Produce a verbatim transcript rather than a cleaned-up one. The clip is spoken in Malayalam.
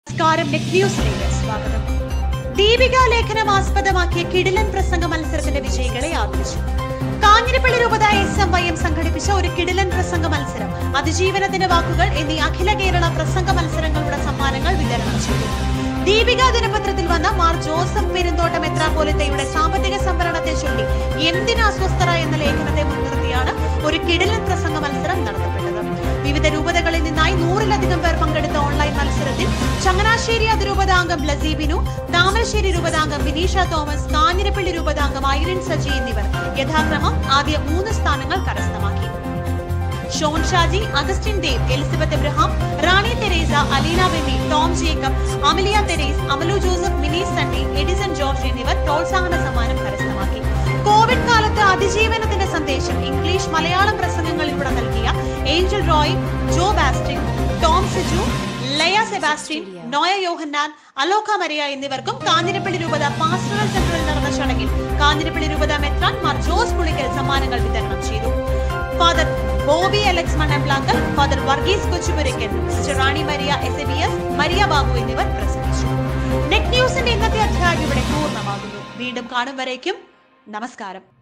നമസ്കാരം. നെറ്റ് ന്യൂസിലേക്ക് സ്വാഗതം. ദീപിക ലേഖനം ആസ്പദമാക്കിയ കിടിലൻ പ്രസംഗ മത്സരത്തിന്റെ വിജയികളെ ആദരിച്ചു. കാഞ്ഞിരപ്പള്ളി രൂപത എസ് എം വൈ എം സംഘടിപ്പിച്ച ഒരു കിടിലൻ പ്രസംഗ മത്സരം, അതിജീവനത്തിന്റെ വാക്കുകൾ എന്നീ അഖില കേരള പ്രസംഗ മത്സരങ്ങളുടെ സമ്മാനങ്ങൾ വിതരണം ചെയ്തു. ദീപിക ദിനപത്രത്തിൽ വന്ന മാർ ജോസഫ് പെരുന്തോട്ടം മെത്രാപ്പോലിത്തയുടെ സാമ്പത്തിക സംവരണത്തെ ചൊല്ലി എന്തിന് അസ്വസ്ഥത എന്ന ലേഖനത്തെ മുൻനിർത്തിയാണ് ഒരു കിടിലൻ പ്രസംഗ മത്സരം നടത്തപ്പെട്ടത്. വിവിധ രൂപതകളിൽ നിന്നായി നൂറിലധികം പേർ പങ്കെടുത്ത ഓൺലൈൻ മത്സരത്തിൽ ചങ്ങനാശ്ശേരി അതിരൂപതാംഗം ലസീബിനു, താമരശ്ശേരി രൂപതാംഗം വിനീഷ തോമസ്, കാഞ്ഞിരപ്പള്ളി രൂപതാംഗം ഐറിൻ സജി എന്നിവർ യഥാക്രമം ആദ്യ മൂന്ന് സ്ഥാനങ്ങൾ കരസ്ഥമാക്കി. ഷോൺ ഷാജി, അഗസ്റ്റിൻ ദേവ്, എലിസബത്ത് എബ്രഹാം, റാണി തെരേസ, അലീന ബെന്നി, ടോം ജേക്കബ്, അമലിയ തെരേസ്, അമലു ജോസഫ്, മിനി സണ്ണി, എഡിസൺ ജോർജ് എന്നിവർ പ്രോത്സാഹന സമ്മാനം കരസ്ഥമാക്കി. കോവിഡ് കാലത്ത് അതിജീവനത്തിന്റെ സന്ദേശം ഇംഗ്ലീഷ് മലയാളം പ്രസംഗങ്ങളിലൂടെ നൽകിയ ഏഞ്ചൽ റോയ്, ജോ ബാസ്റ്റിൻ, ടോം സിജു, ലയ സെബാസ്റ്റ്യൻ, നോയ യോഹന്നാൻ, അലോക മരിയ എന്നിവർക്കും കാഞ്ഞിരപ്പള്ളി രൂപത പാസ്റ്ററൽ സെന്ററിൽ നടന്ന ചടങ്ങിൽ കാഞ്ഞിരപ്പള്ളി രൂപത മെത്രാൻ മാർ ജോസ് പുളിക്കൽ സമ്മാനങ്ങൾ വിതരണം ചെയ്തു. Father Bobby Alex Mannamplackal, father Varghese Kochupurackal, sister Rani Maria S A B S, Maria Babu എന്നിവർ പ്രസംഗിച്ചു. നെറ്റ് ന്യൂസിന്റെ ഇന്നത്തെ അധ്യായം ഇവിടെ പൂർണ്ണമാകുന്നു. വീണ്ടും കാണും വരേക്കും നമസ്കാരം.